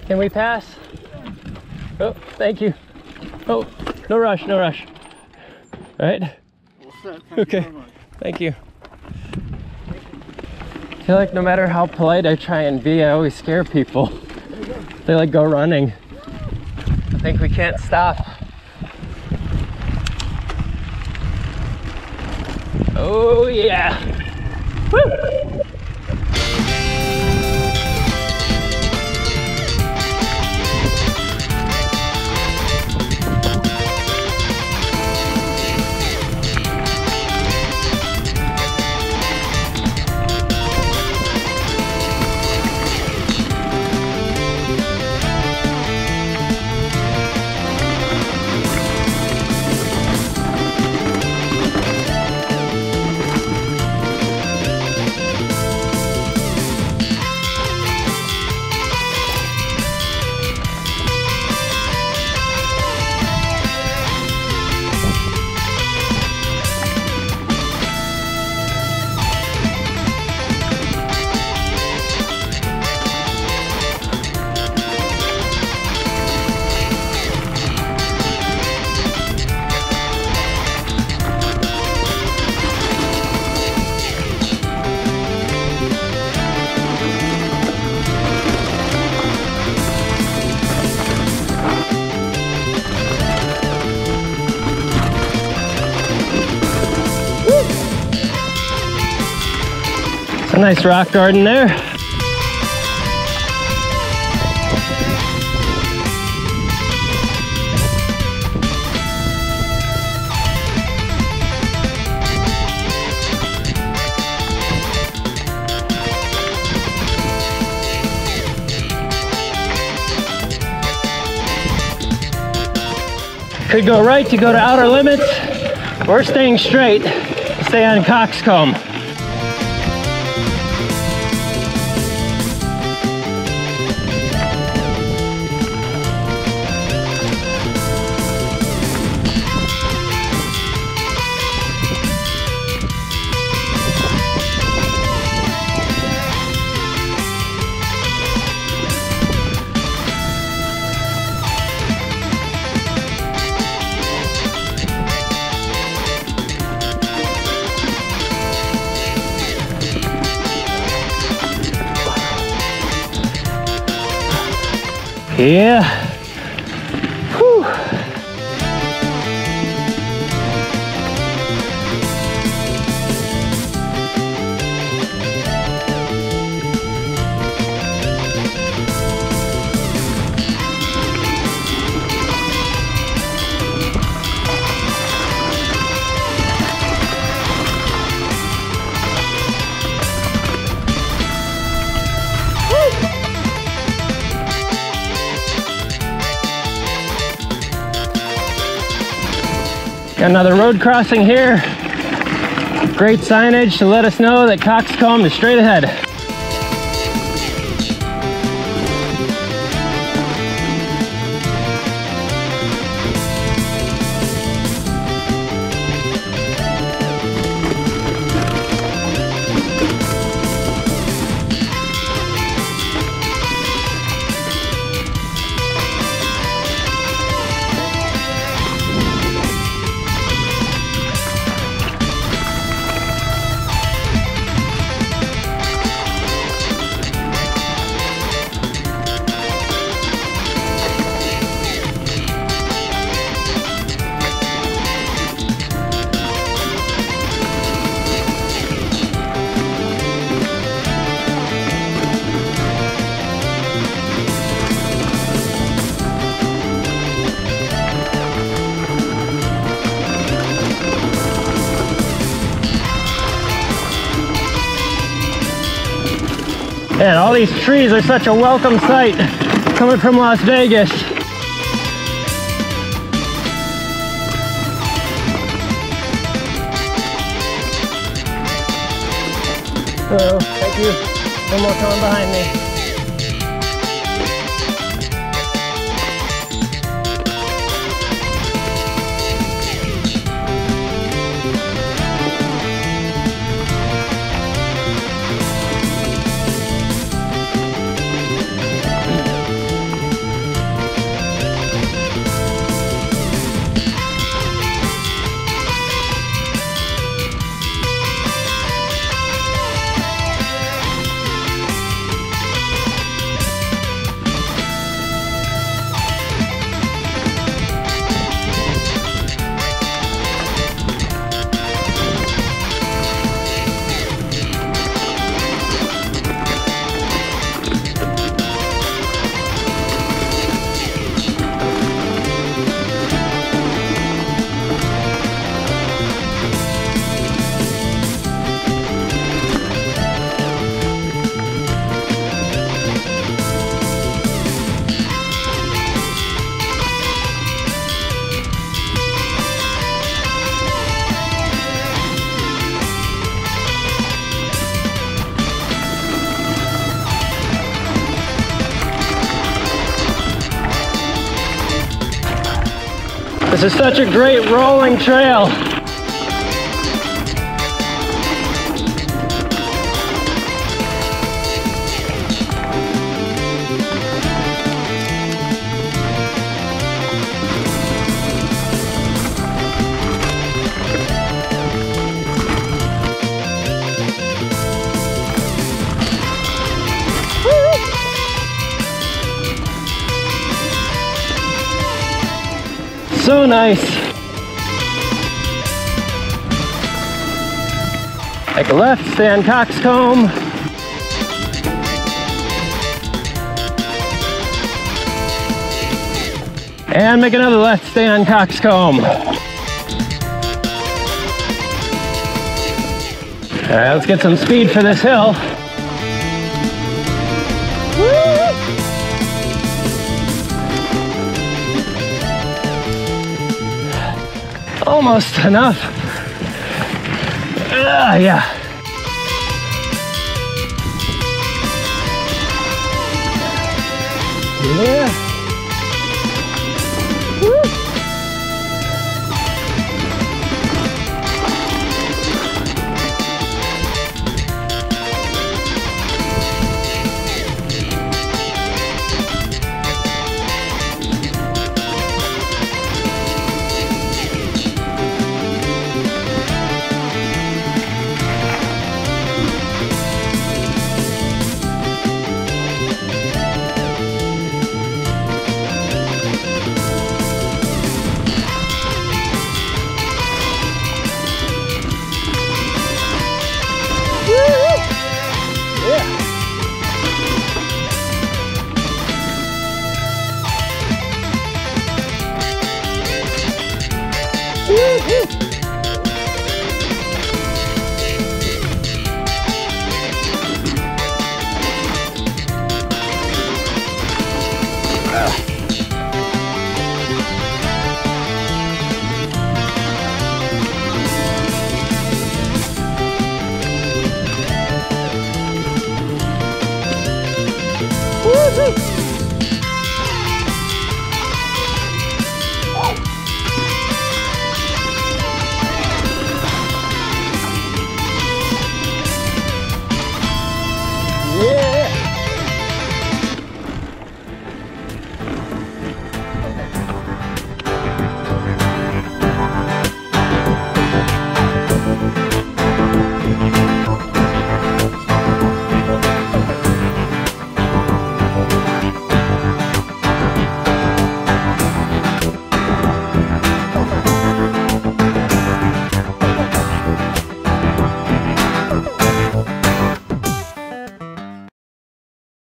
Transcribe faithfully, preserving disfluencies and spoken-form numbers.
Can we pass? Oh, thank you. Oh, no rush, no rush. All right. All set. Thank Okay. you very much. Thank you. I feel like no matter how polite I try and be, I always scare people. They like go running. I think we can't stop. Oh yeah. Woo! A nice rock garden there. Could go right to go to outer limits. We're staying straight to stay on Cockscomb. Yeah. Whew. Got another road crossing here. Great signage to let us know that Cockscomb is straight ahead. Man, all these trees are such a welcome sight coming from Las Vegas. Oh, thank you. One more coming behind me. This is such a great rolling trail. So nice. Make a left, stay on Cockscomb. And make another left, stay on Cockscomb. All right, let's get some speed for this hill. Almost enough. Uh, yeah. Yeah. Woo. Woo-hoo!